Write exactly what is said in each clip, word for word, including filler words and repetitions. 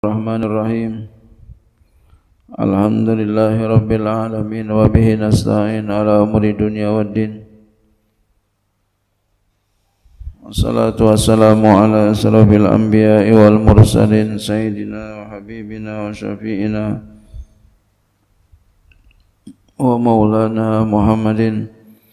Bismillahirrahmanirrahim. Alhamdulillahi rabbil alamin wa bihi nasta'in ala umuri dunya waddin. Wassalatu wassalamu ala asrafil anbiya'i wal mursalin sayyidina wa habibina wa syafi'ina wa maulana Muhammadin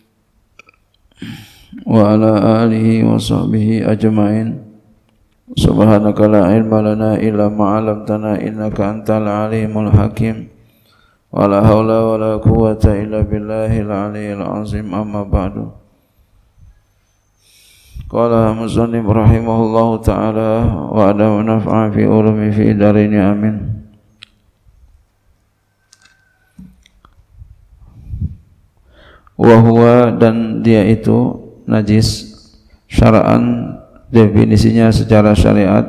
wa ala alihi wa sahbihi ajma'in. Subhanaka la ilma lana illa ma 'allamtana innaka antal alimul hakim. Wa la haula wa la quwwata illa billahil aliyyil azim. Amma ba'du. Qala musannif rahimahullahu ta'ala wa adamu naf'a fi ulumi fi darini amin. Wa huwa, dan dia itu najis syara'an, definisinya secara syariat,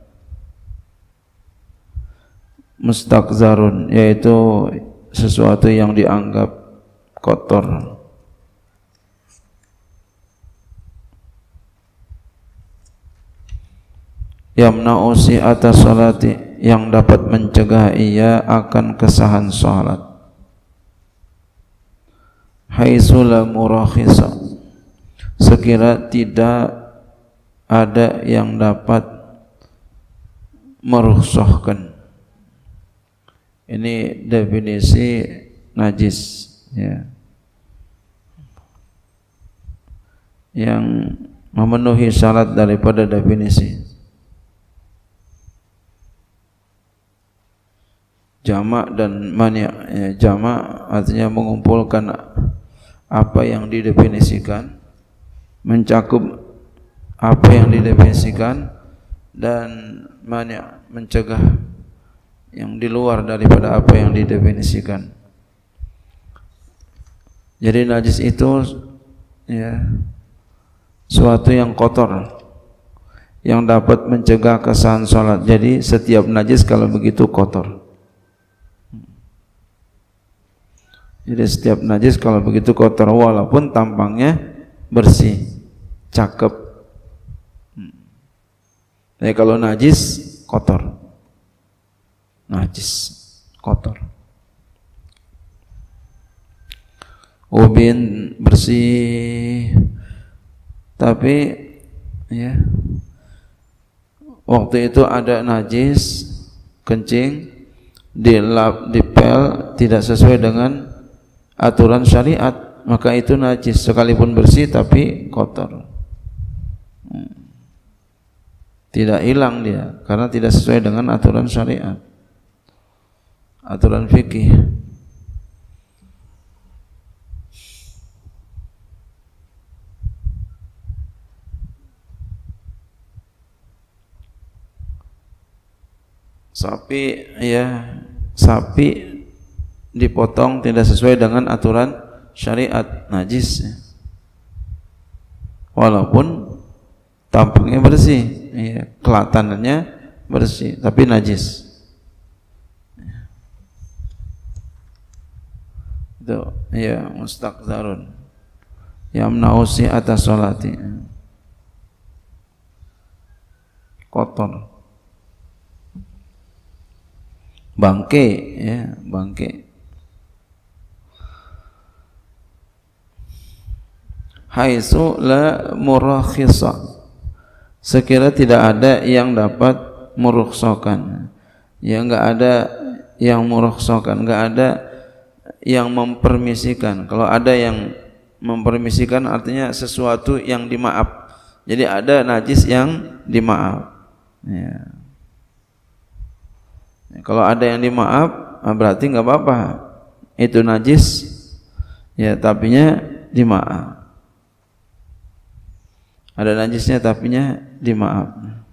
mustaqzarun, yaitu sesuatu yang dianggap kotor. Yamna'u si'ata sholati, yang dapat mencegah ia akan kesahan salat. Haitsu la murakhisa, sekira tidak ada yang dapat merukhsahkan. Ini definisi najis, ya, yang memenuhi syarat daripada definisi. Jamak dan mani', ya, jamak artinya mengumpulkan apa yang didefinisikan, mencakup apa yang didefinisikan, dan mani' mencegah yang di luar daripada apa yang didefinisikan. Jadi najis itu, ya, suatu yang kotor yang dapat mencegah kesahan salat. Jadi setiap najis kalau begitu kotor. Jadi setiap najis kalau begitu kotor, walaupun tampangnya bersih, cakep. Jadi kalau najis kotor, najis kotor. Ubin bersih, tapi ya waktu itu ada najis kencing, dilap, dipel, tidak sesuai dengan aturan syariat, maka itu najis sekalipun bersih tapi kotor. Tidak hilang dia karena tidak sesuai dengan aturan syariat, aturan fikih. Sapi, ya, sapi dipotong tidak sesuai dengan aturan syariat, najis, walaupun tampangnya bersih, ya, kelihatannya bersih tapi najis. Itu, ya, mustaqzarun yamna'u si'ata sholati, kotor. Bangke, ya, bangke. Haitsu la murakhisa, sekira tidak ada yang dapat merukhsahkan, ya, enggak ada yang merukhsahkan, enggak ada yang mempermisikan. Kalau ada yang mempermisikan artinya sesuatu yang dimaaf. Jadi ada najis yang dimaaf, ya. Kalau ada yang dimaaf berarti enggak apa-apa, itu najis, ya, tapinya dimaaf. Ada najisnya tapinya dimaaf.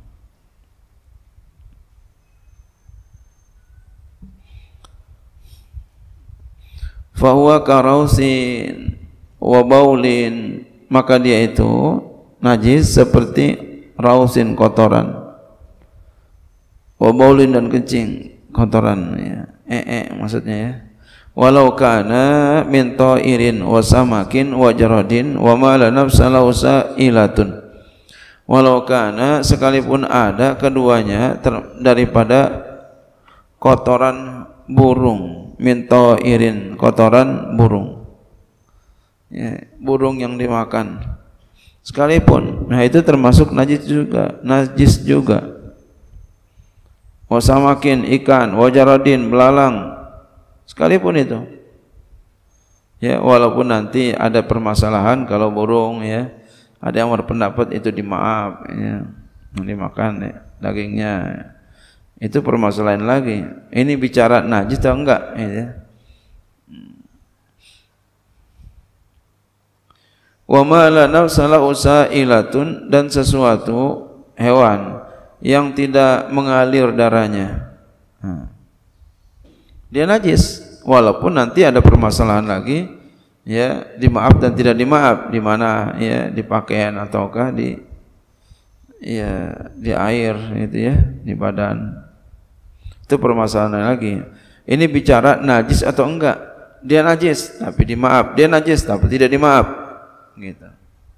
Fahuwa karausin wa baulin, maka dia itu najis seperti rausin, kotoran, wa baulin, dan kencing, kotoran, ya, eh, eh maksudnya, ya. Walau kana min ta'irin wa samakin wa jaradin wa ma la nafsa lahu sa'ilatun, walau kana, sekalipun ada keduanya ter, daripada kotoran burung, min ta'irin, kotoran burung. Ya, burung yang dimakan sekalipun, nah itu termasuk najis juga, najis juga. Wasamakin, ikan, wajaradin, belalang, sekalipun itu. Ya, walaupun nanti ada permasalahan kalau burung, ya, ada yang berpendapat itu dimaaf, ya, dimakan ya, dagingnya, itu permasalahan lagi. Ini bicara najis atau enggak, ya. Wa ma la nafsa lahu sa'ilatun, dan sesuatu hewan yang tidak mengalir darahnya, nah, dia najis, walaupun nanti ada permasalahan lagi, ya, dimaaf dan tidak dimaaf, di mana, ya, di pakaian ataukah di, ya, di air, gitu ya, di badan, itu permasalahan lagi. Ini bicara najis atau enggak, dia najis tapi dimaaf, dia najis tapi tidak dimaaf, gitu.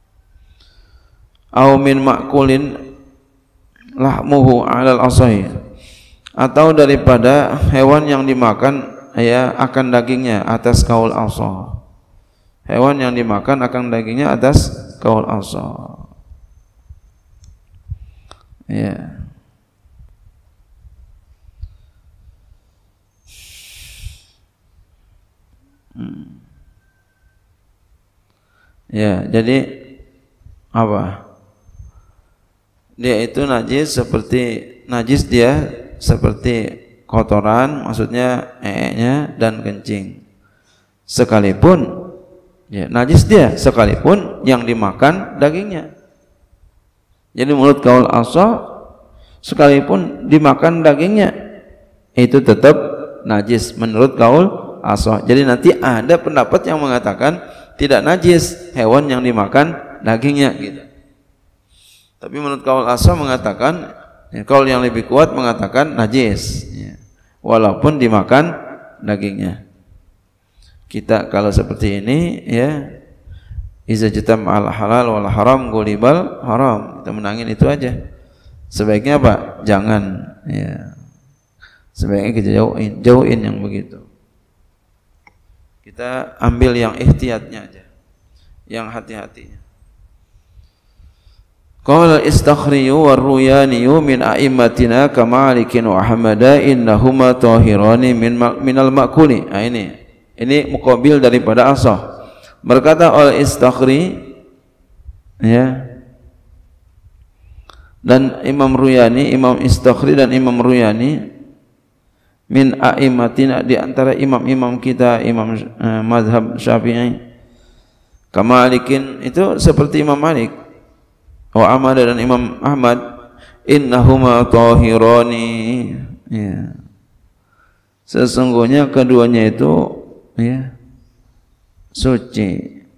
Au min ma'kulin lahmuhu 'alal asai, atau daripada hewan yang dimakan, ya, akan dagingnya atas kaul asa. Hewan yang dimakan akan dagingnya atas kaul asa. Ya. Hmm. Ya, jadi apa? Dia itu najis seperti najis dia seperti kotoran, maksudnya ee-nya dan kencing. Sekalipun, ya, najis dia sekalipun yang dimakan dagingnya. Jadi menurut kaul asa, sekalipun dimakan dagingnya itu tetap najis menurut kaul asa. Jadi nanti ada pendapat yang mengatakan tidak najis hewan yang dimakan dagingnya, gitu. Tapi menurut kaul asa mengatakan, ya, kaul yang lebih kuat mengatakan najis, ya, walaupun dimakan dagingnya. Kita kalau seperti ini, ya, iza jatam al halal wal haram gulibal haram, kita menangin itu aja. Sebaiknya apa? Jangan, ya. Sebaiknya kita jauhin, jauhin yang begitu. Kita ambil yang ihtiyatnya aja, yang hati-hatinya. Qala al-Istakhriyu war-Ruyaniyu min a'immatina ka Malikin wa Ahmada innahuma tahirani min minal ma'kuli. Nah, ini ini muqabil daripada asah. Berkata al-Istakhri, ya, dan Imam Ruyani, Imam Istakhri dan Imam Ruyani, min a'immatina, di antara imam-imam kita, imam eh, mazhab Syafi'i, ka Malikin, itu seperti Imam Malik, wa Ahmad dan Imam Ahmad, innahuma tahirani, ya, sesungguhnya keduanya itu, ya, suci.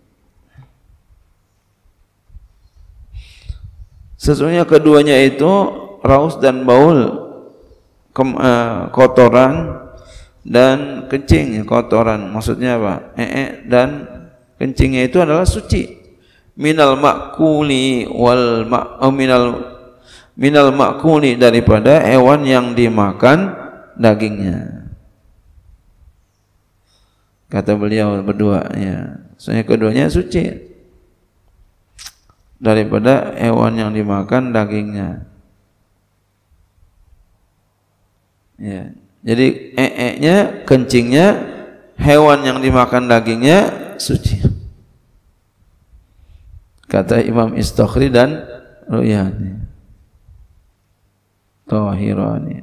Sesungguhnya keduanya itu raus dan baul, kem, uh, kotoran dan kencing. Kotoran maksudnya apa? Ee dan kencingnya itu adalah suci. Minal ma'kuli wal ma' oh, minal minal ma'kuli, daripada hewan yang dimakan dagingnya. Kata beliau berdua, ya, soalnya keduanya suci daripada hewan yang dimakan dagingnya. Ya, jadi ee-nya, kencingnya, hewan yang dimakan dagingnya suci. Kata Imam Istakhri dan Ruyani, tahirani.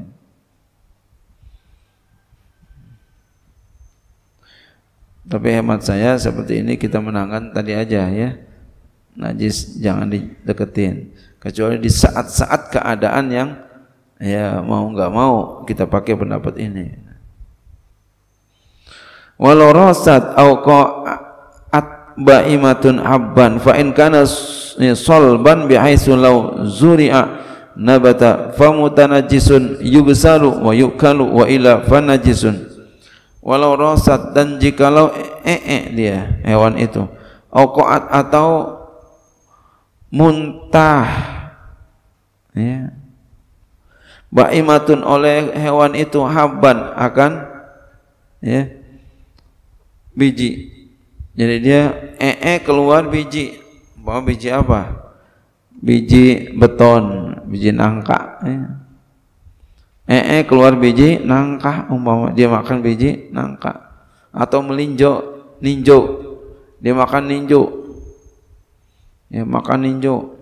Tapi hemat saya seperti ini kita menangan tadi aja, ya, najis jangan dideketin, kecuali di saat-saat keadaan yang, ya, mau nggak mau kita pakai pendapat ini. Walau rasat au qa'at ba'imatun habban fa in kana solban bihaitsu law zuri'a nabata famutanajjisun yubsalu wa yukalu wa ila fanajisun. Walau rasat, dan jikalau ee dia hewan itu, au qa'at atau muntah, ya, Ba'imatun oleh hewan itu habban akan ya biji. Jadi dia ee keluar biji. Bawa biji apa? Biji beton, biji nangka ya. Ee keluar biji nangka, umpama dia makan biji nangka. Atau melinjo, ninjo, dia makan ninjo, ya makan ninjo,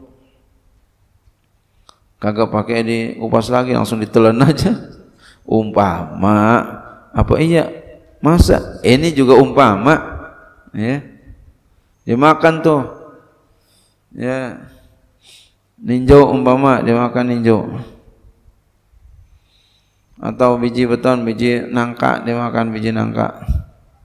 kagak pakai dikupas lagi, langsung ditelan aja. Umpama, apa iya? Masa ini juga umpama, ya? Dia makan tuh, ya ninjo umpama dia makan ninjo. Atau biji beton, biji nangka, dia makan biji nangka.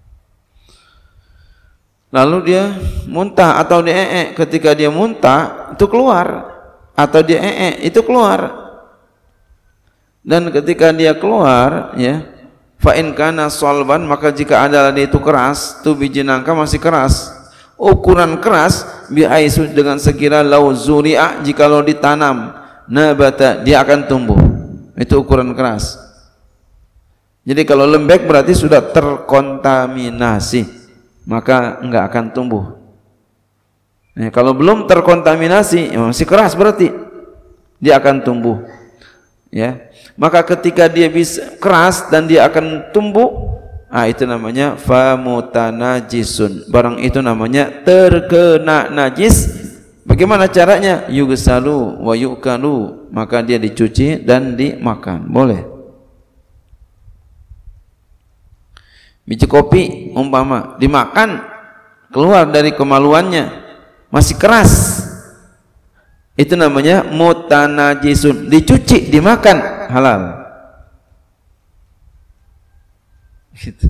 Lalu dia muntah atau dia ee, ketika dia muntah itu keluar, atau dia ee itu keluar. Dan ketika dia keluar ya, fa in kana solban, maka jika adalah dia itu keras, tuh biji nangka masih keras, ukuran keras, biaisu dengan sekira lau zuri'a, jika lo ditanam, nabata dia akan tumbuh. Itu ukuran keras. Jadi kalau lembek berarti sudah terkontaminasi, maka enggak akan tumbuh. Nah, kalau belum terkontaminasi, ya masih keras berarti dia akan tumbuh. Ya, maka ketika dia bisa keras dan dia akan tumbuh, ah itu namanya famutanajisun. Barang itu namanya terkena najis. Bagaimana caranya? Yughsalu wa yu'kalu, maka dia dicuci dan dimakan. Boleh. Biji kopi umpama dimakan, keluar dari kemaluannya masih keras, itu namanya mutanajisun. Dicuci, dimakan, halal. Gitu.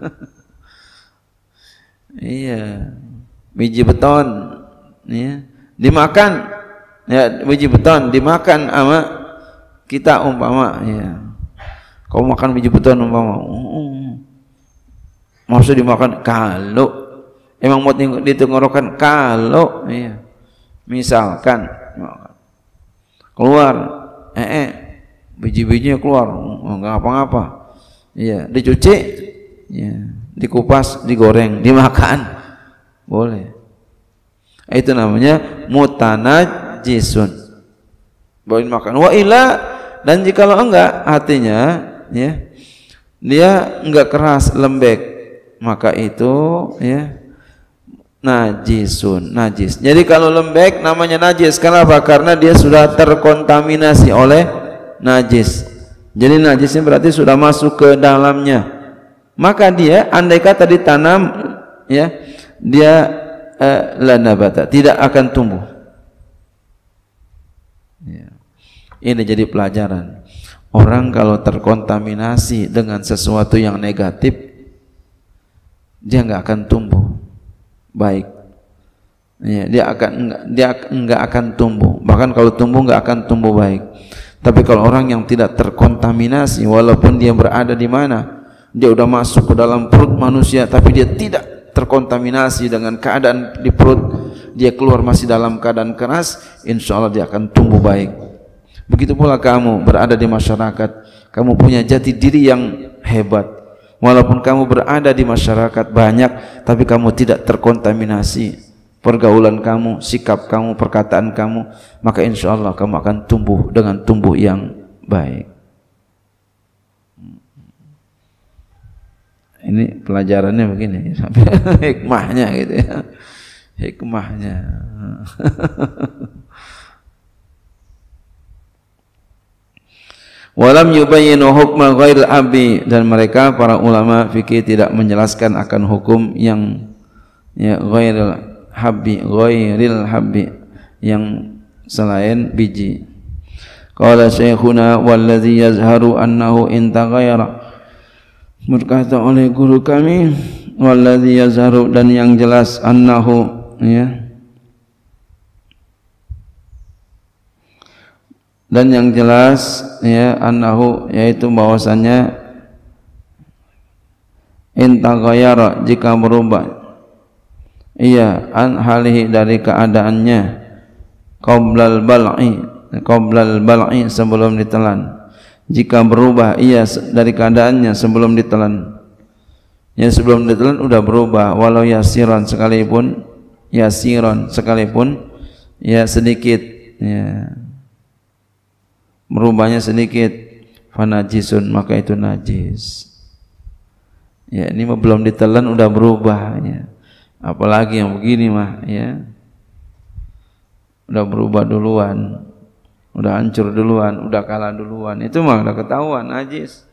Iya. Biji beton, ya, dimakan, ya biji beton dimakan sama kita umpama, ya. Kau makan biji beton umpama, uh, maksud dimakan kalau emang mau ditenggorokan, kalau iya, misalkan keluar eh, eh biji-bijinya keluar, enggak apa-apa, iya, dicuci, ya, dikupas, digoreng, dimakan, boleh. Itu namanya mutanajisun, boleh makan. Wa ila, dan jikalau enggak, artinya ya dia enggak keras, lembek, maka itu ya najisun, najis. Jadi kalau lembek namanya najis. Kenapa? Karena dia sudah terkontaminasi oleh najis. Jadi najisnya berarti sudah masuk ke dalamnya. Maka dia andai kata ditanam, ya, dia eh, la nabata, tidak akan tumbuh. Ya. Ini jadi pelajaran. Orang kalau terkontaminasi dengan sesuatu yang negatif, dia enggak akan tumbuh baik. Ya, dia akan enggak, dia enggak akan tumbuh. Bahkan kalau tumbuh enggak akan tumbuh baik. Tapi kalau orang yang tidak terkontaminasi, walaupun dia berada di mana, dia udah masuk ke dalam perut manusia, tapi dia tidak terkontaminasi dengan keadaan di perut, dia keluar masih dalam keadaan keras, insya Allah dia akan tumbuh baik. Begitu pula kamu berada di masyarakat, kamu punya jati diri yang hebat. Walaupun kamu berada di masyarakat banyak, tapi kamu tidak terkontaminasi pergaulan kamu, sikap kamu, perkataan kamu, maka insya Allah kamu akan tumbuh dengan tumbuh yang baik. Ini pelajarannya begini, sampai hikmahnya gitu ya, hikmahnya. Walam yubayyinu hukma ghairil abi, dan mereka para ulama fikih tidak menjelaskan akan hukum yang ya ghairil habbi, ghairil habbi, yang selain biji. Qala syekhuna wallazi yazharu annahu in taghayyara, berkata oleh guru kami, wallazi yazharu, dan yang jelas, annahu ya, dan yang jelas ya, annahu, yaitu bahwasannya intaghayyara, jika berubah, iya, an halihi, dari keadaannya, qoblal bal'i, qoblal bal'i, sebelum ditelan, jika berubah ia dari keadaannya sebelum ditelan. Ya, sebelum ditelan udah berubah, walau yasiran sekalipun, yasiran sekalipun ya sedikit, ya merubahnya sedikit, fanajisun maka itu najis. Ya, ini mah belum ditelan udah berubah, ya. Apalagi yang begini mah, ya udah berubah duluan, udah hancur duluan, udah kalah duluan, itu mah udah ketahuan najis.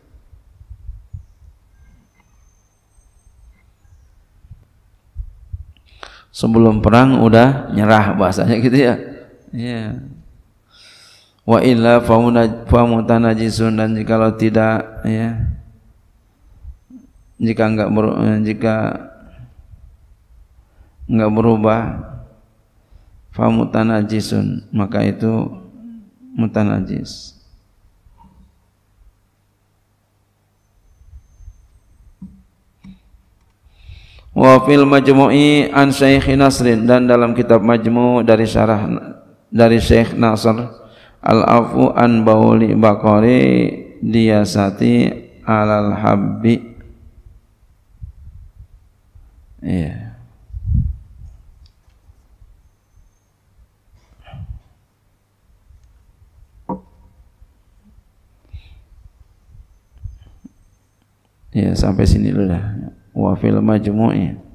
Sebelum perang udah nyerah bahasanya gitu ya. Ya. Wa illa famutanajisun, dan jikalau tidak, ya jika enggak ber, jika enggak berubah, famutanajisun maka itu mutanajis. Wa fil majmu'i an Syekh Nasrin, dan dalam kitab Majmu' dari syarah dari Syekh Nasr, al-afu an bauli baqari diyasati alal habbi. Iya. Ya, sampai sini dulu dah. Wa fil majmu'i